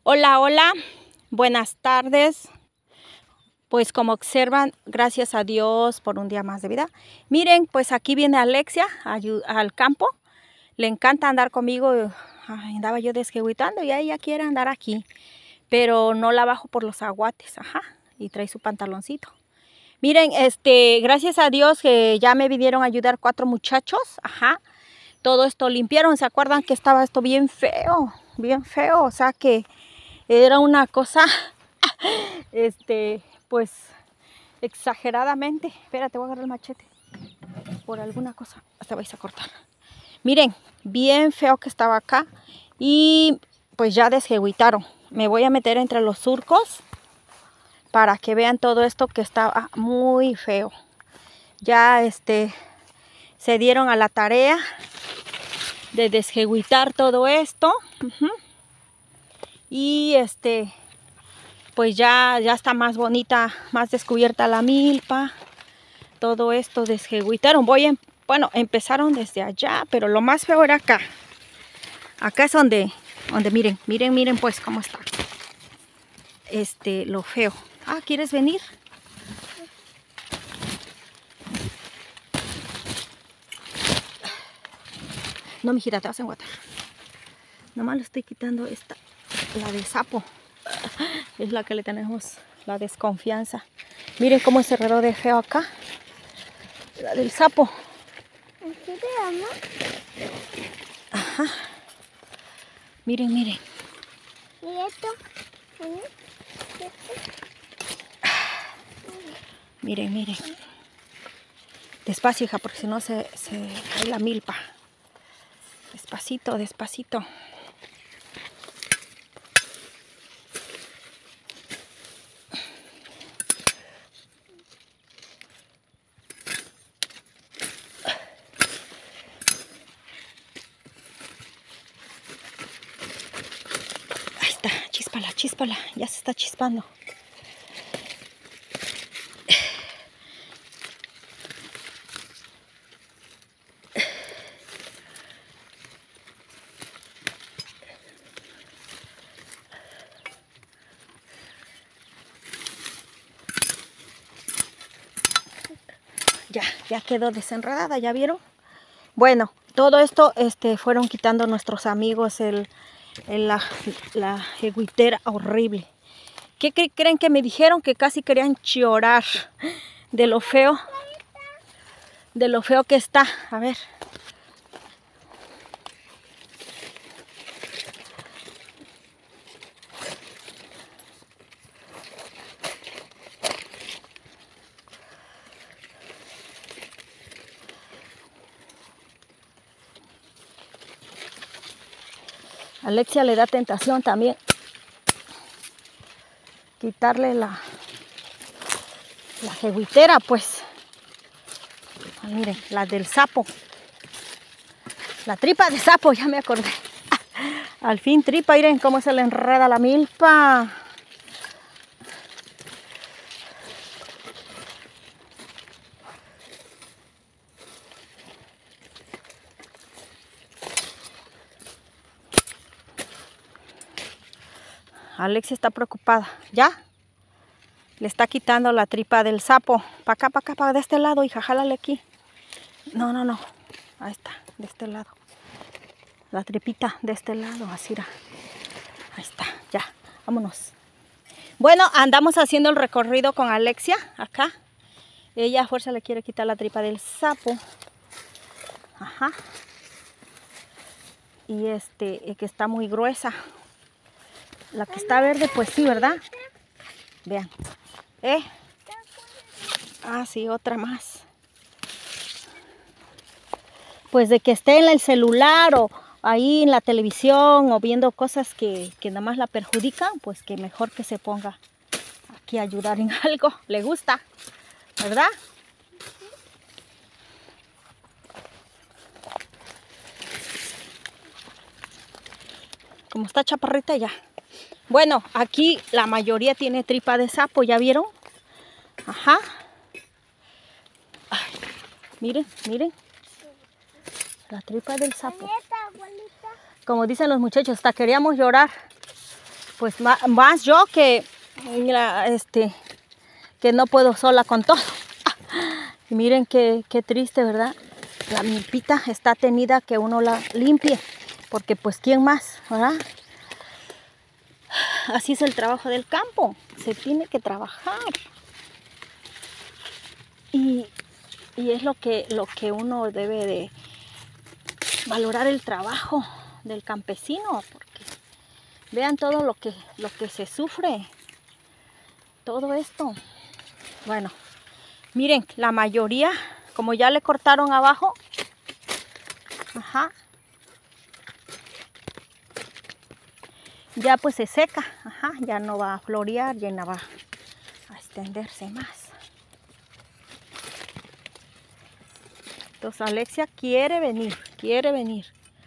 Hola, hola, buenas tardes. Pues como observan, gracias a Dios por un día más de vida. Miren, pues aquí viene Alexia al campo. Le encanta andar conmigo. Ay, andaba yo desjeguitando y ella quiere andar aquí. Pero no la bajo por los aguates, ajá. Y trae su pantaloncito. Miren, gracias a Dios que ya me vinieron a ayudar 4 muchachos, ajá. Todo esto limpiaron. ¿Se acuerdan que estaba esto bien feo? Bien feo, o sea que era una cosa, pues exageradamente. Espérate, voy a agarrar el machete por alguna cosa. Hasta vais a cortar. Miren, bien feo que estaba acá y pues ya desjeguitaron. Me voy a meter entre los surcos para que vean todo esto que estaba muy feo. Ya se dieron a la tarea de desjeguitar todo esto. Y pues ya está más bonita, más descubierta la milpa. Todo esto desjeguitaron. Bueno, empezaron desde allá, pero lo más feo era acá. Acá es donde miren pues cómo está. Lo feo. Ah, ¿quieres venir? No, mijita, te vas a enguatar. Nomás le estoy quitando esta, la de sapo. Es la que le tenemos la desconfianza. Miren cómo se enredó de feo acá. La del sapo. ¿Qué te llama? Ajá. Miren. ¿Y esto? Miren. Despacio, hija, porque si no se cae la milpa. Despacito. Ahí está, chíspala. Ya se está chispando. Ya quedó desenredada, ¿ya vieron? Bueno, todo esto fueron quitando nuestros amigos la jeguitera horrible. ¿Qué creen que me dijeron? Que casi querían llorar de lo feo que está. A ver. Alexia le da tentación también quitarle la jeguitera, pues. Ah, miren, la del sapo. La tripa de sapo, ya me acordé. Al fin tripa, miren cómo se le enreda la milpa. Alexia está preocupada. ¿Ya? Le está quitando la tripa del sapo. Para acá, de este lado, hija, jálale aquí. No. Ahí está, de este lado. La tripita de este lado, así era. Ahí está, ya, vámonos. Bueno, andamos haciendo el recorrido con Alexia, acá. Ella a fuerza le quiere quitar la tripa del sapo. Ajá. Y que está muy gruesa. La que está verde, pues sí, ¿verdad? Vean. Ah, sí, otra más. Pues de que esté en el celular o ahí en la televisión o viendo cosas que nada más la perjudican, pues que mejor que se ponga aquí a ayudar en algo. Le gusta, ¿verdad? Como está chaparrita ya. Bueno, aquí la mayoría tiene tripa de sapo, ¿ya vieron? Ajá. Ay, miren. La tripa del sapo. Como dicen los muchachos, hasta queríamos llorar. pues más yo que, que no puedo sola con todo. Y miren qué triste, ¿verdad? La milpita está tenida, que uno la limpie, porque pues ¿quién más, verdad? Así es el trabajo del campo, se tiene que trabajar. Y es lo que uno debe de valorar, el trabajo del campesino, porque vean todo lo que se sufre, todo esto. Bueno, miren, la mayoría, como ya le cortaron abajo, ajá, ya pues se seca, ajá, ya no va a florear, ya no va a extenderse más. Entonces Alexia quiere venir, quiere venir.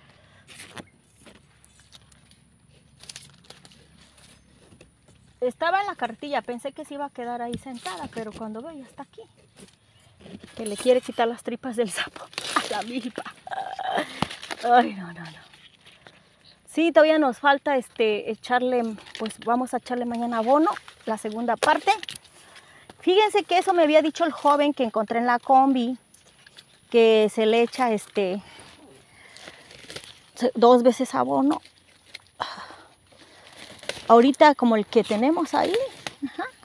Estaba en la carretilla, pensé que se iba a quedar ahí sentada, pero cuando veo ya está aquí. Que le quiere quitar las tripas del sapo a la milpa. Ay, no. Sí, todavía nos falta echarle, pues vamos a echarle mañana abono, la segunda parte. Fíjense que eso me había dicho el joven que encontré en la combi, que se le echa 2 veces abono. Ahorita como el que tenemos ahí, ajá,